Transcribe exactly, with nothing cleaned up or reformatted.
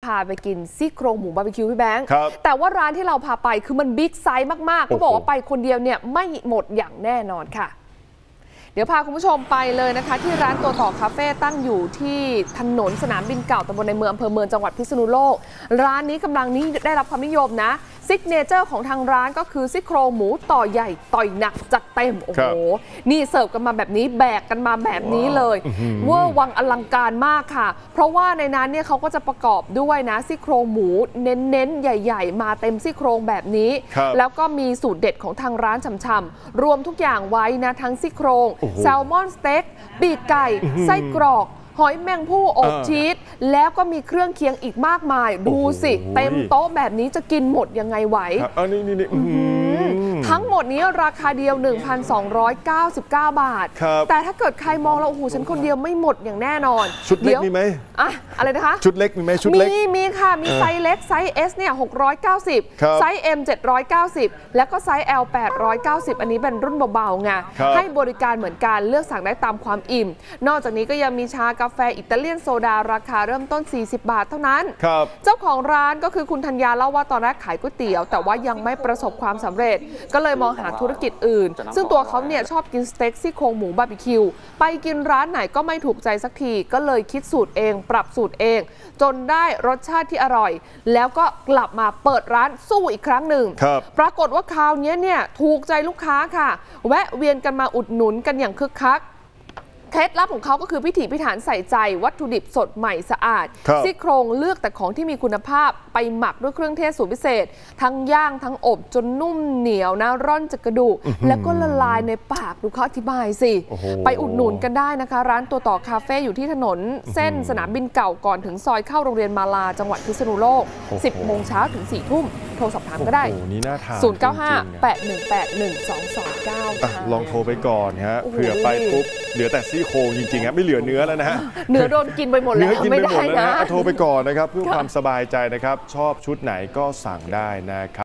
าไปกินซี่โครงหมูบาร์บีคิวพี่แบงค์แต่ว่าร้านที่เราพาไปคือมันบิ๊กไซส์มากๆเขาบอกว่าไปคนเดียวเนี่ยไม่หมดอย่างแน่นอนค่ะเดี๋ยวพาคุณผู้ชมไปเลยนะคะที่ร้านตัวต่อคาเฟ่ตั้งอยู่ที่ถนนสนามบินเก่าตำบลในเมืองอำเภอเมืองจังหวัดพิษณุโลกร้านนี้กำลังนี้ได้รับความนิยมนะซิกเนเจอร์ของทางร้านก็คือซี่โครงหมูต่อใหญ่ต่อยหนักจัดเต็มโอ้โหนี่เสิร์ฟกันมาแบบนี้แบกกันมาแบบนี้เลยเวอร์วังอลังการมากค่ะเพราะว่าในนั้นเนี่ยเขาก็จะประกอบด้วยนะซี่โครงหมูเน้นๆใหญ่ๆมาเต็มซี่โครงแบบนี้แล้วก็มีสูตรเด็ดของทางร้านช่ำๆรวมทุกอย่างไว้นะทั้งซี่โครงแซลมอนสเต็กปีกไก่ไส้กรอกหอยแมงภู่อบชีสแล้วก็มีเครื่องเคียงอีกมากมายดูสิเต็มโต๊ะแบบนี้จะกินหมดยังไงไหวทั้งหมดนี้ราคาเดียว หนึ่งพันสองร้อยเก้าสิบเก้า บาทแต่ถ้าเกิดใครมองแล้วโอ้โหฉันคนเดียวไม่หมดอย่างแน่นอนชุดเล็กมีไหมอะอะไรนะคะชุดเล็กมีไหมชุดเล็กมีมีค่ะมีไซส์เล็กไซส์ เอส เนี่ยหกร้อยเก้าสิบไซส์ เอ็ม เจ็ดร้อยเก้าสิบแล้วก็ไซส์ แอล แปดร้อยเก้าสิบอันนี้เป็นรุ่นเบาๆไงให้บริการเหมือนกันเลือกสั่งได้ตามความอิ่มนอกจากนี้ก็ยังมีชากาแฟอิตาเลียนโซดาราคาเริ่มต้นสี่สิบบาทเท่านั้นเจ้าของร้านก็คือคุณธัญญาเล่าว่าตอนแรกขายก๋วยเตี๋ยวแต่ว่ายังไม่ประสบความสำเร็จก็เลยมองหาธุรกิจอื่นซึ่งตัวเขาเนี่ยชอบกินสเต็กซี่โครงหมูบาร์บีคิวไปกินร้านไหนก็ไม่ถูกใจสักทีก็เลยคิดสูตรเองปรับสูตรเองจนได้รสชาติที่อร่อยแล้วก็กลับมาเปิดร้านสู้อีกครั้งหนึ่งปรากฏว่าคราวนี้เนี่ยถูกใจลูกค้าค่ะแวะเวียนกันมาอุดหนุนกันอย่างคึกคักเคล็ดลับของเขาก็คือพิถีพิถันใส่ใจวัตถุดิบสดใหม่สะอาดซี่โครงเลือกแต่ของที่มีคุณภาพไปหมักด้วยเครื่องเทศสูตรพิเศษทั้งย่างทั้งอบจนนุ่มเหนียวนะร่อนจากกระดูกแล้วก็ละลายในปากดูเขาอธิบายสิไปอุดหนุนกันได้นะคะร้านตัวต่อคาเฟ่อยู่ที่ถนนเส้นสนามบินเก่าก่อนถึงซอยเข้าโรงเรียนมาลาจังหวัดพิษณุโลก สิบโมงเช้าถึงสี่ทุ่มโทรสอบถามก็ได้ศูนย์ เก้า ห้า แปด หนึ่ง แปด หนึ่ง สอง สอง เก้าลองโทรไปก่อนฮะเผื่อไปปุ๊บเหลือแต่ซี่โครงจริงๆครับไม่เหลือเนื้อแล้วนะฮะเนื้อโดนกินไปหมดแล้วไม่ได้นะโทรไปก่อนนะครับเพื่อความสบายใจนะครับชอบชุดไหนก็สั่งได้นะครับ